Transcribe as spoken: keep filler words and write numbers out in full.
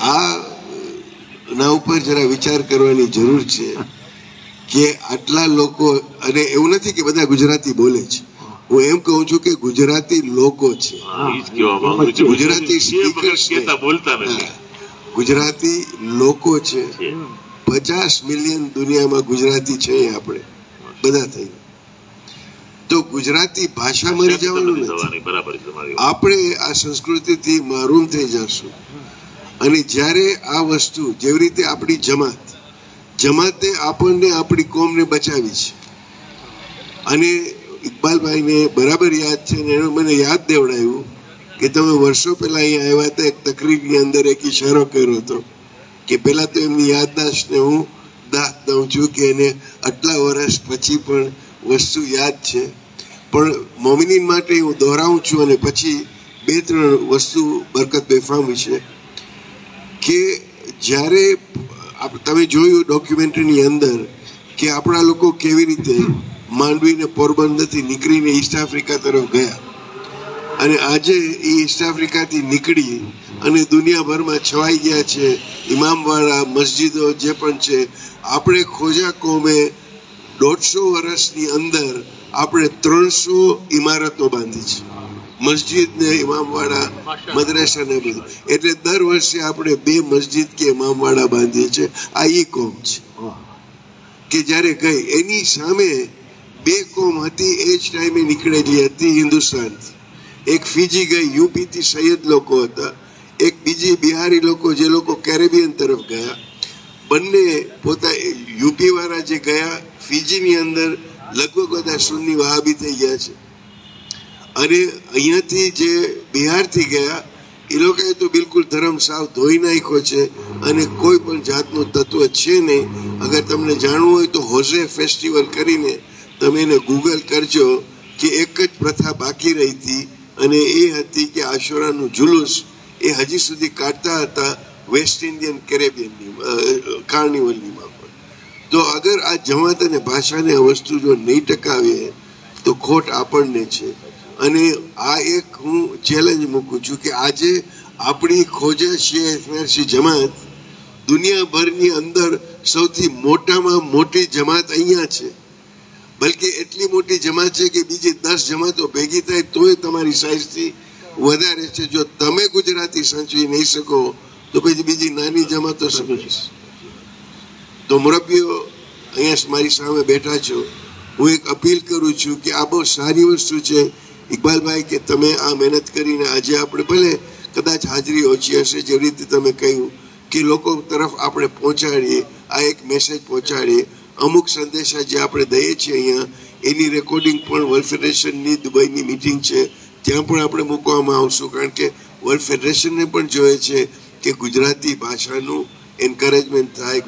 આ ના ઉપર જરા વિચાર કરવાની જરૂર છે કે આટલા લોકો, અને એવું નથી કે બધા ગુજરાતી બોલે છે, હું એમ કહું છું કે ગુજરાતી લોકો છે, ગુજરાતી ગુજરાતી લોકો છે. પચાસ મિલિયન દુનિયામાં ગુજરાતી છે આપણે બધા થઈ. તો ગુજરાતી ભાષા મરી જવાનું નથી. આપણે આ સંસ્કૃતિથી મહરૂમ થઈ જશું. અને જ્યારે આ વસ્તુ, જેવી રીતે આપણી જમાત જમાતે આપણને આપણી કોમને બચાવી છે. અને ઇકબાલભાઈને બરાબર યાદ છે, ને એણે મને યાદ દેવડાવ્યું કે તમે વર્ષો પહેલા અહીંયા આવ્યા હતા, એક તકરીરની અંદર એક ઇશારો કર્યો હતો કે પેલા તો એમની યાદદાસ્તને હું દાદ દઉં છું કે એને આટલા વર્ષ પછી પણ વસ્તુ યાદ છે. પણ મોમિનીન માટે હું દોહરાવું છું અને પછી બે ત્રણ વસ્તુ બરકત બેફામ છે કે જ્યારે તમે જોયું ડોક્યુમેન્ટરીની અંદર કે આપણા લોકો કેવી રીતે માંડવીને પોરબંદરથી નીકળીને ઈસ્ટ આફ્રિકા તરફ ગયા, અને આજે એ ઈસ્ટ આફ્રિકાથી નીકળી અને દુનિયાભરમાં છવાઈ ગયા છે. ઇમામવાળા મસ્જિદો જે પણ છે, આપણે ખોજા કોમે દોઢસો વર્ષની અંદર આપણે ત્રણસો ઇમારતો બાંધી છે, મસ્જિદ ને ઇમામવાળા મદ્રેસા ને બધું. એટલે દર વર્ષે આપણે બે મસ્જિદ કે ઇમામવાળા બાંધીએ છીએ. આ ઈ કોમ છે કે જયારે ગઈ એની સામે બે કોમ હતી એ જ ટાઈમે નીકળેલી હતી હિન્દુસ્તાનથી. એક ફીજી ગઈ, યુપી થી સૈયદ લોકો હતા, એક બીજી બિહારી લોકો જે લોકો કેરેબિયન તરફ ગયા. બંને પોતા યુપી વાળા જે ગયા ફીજીની અંદર લગભગ બધા સુન્ની વહાબી થઈ ગયા છે, અને અહીંયાથી જે બિહારથી ગયા એ લોકોએ તો બિલકુલ ધર્મ સાવ ધોઈ નાખ્યો છે અને કોઈ પણ જાતનું તત્વ છે નહીં. અગર તમને જાણવું હોય તો હોઝે ફેસ્ટિવલ કરીને તમે એને ગૂગલ કરજો કે એક જ પ્રથા બાકી રહી હતી, અને એ હતી કે આશોરાનું જુલુસ એ હજી સુધી કાઢતા હતા વેસ્ટ ઇન્ડિયન કેરેબિયનની કાર્નિવલની માફક. તો અગર આ જમાત અને ભાષાને આ વસ્તુ જો નહીં ટકાવીએ તો ખોટ આપણને છે. અને આ એક હું ચેલેન્જ મૂકું છું કે આજે આપણી ખોજા શિયા જમાત દુનિયાભરની અંદર સૌથી મોટામાં મોટી જમાત અહીંયા છે. બલકે એટલી મોટી જમાત છે કે બીજી દસ જમાતો ભેગી થાય તોય તમારી સાઈઝથી વધારે છે. જો તમે ગુજરાતી સાચવી નહીં શકો તો પછી બીજી નાની જમાતો શું કરશે? તો મુરબ્બીઓ અહીંયા મારી સામે બેઠા છો, હું એક અપીલ કરું છું કે આ બહુ સારી વસ્તુ છે ઇકબાલભાઈ કે તમે આ મહેનત કરીને આજે આપણે ભલે કદાચ હાજરી ઓછી હશે, જેવી રીતે તમે કહ્યું કે લોકો તરફ આપણે પહોંચાડીએ, આ એક મેસેજ પહોંચાડીએ. અમુક સંદેશા જે આપણે દઈએ છીએ અહીંયા એની રેકોર્ડિંગ પણ વર્લ્ડ ફેડરેશનની દુબઈની મિટિંગ છે ત્યાં પણ આપણે મૂકવામાં આવશું, કારણ કે વર્લ્ડ ફેડરેશનને પણ જોઈએ છે કે ગુજરાતી ભાષાનું એન્કરેજમેન્ટ થાય.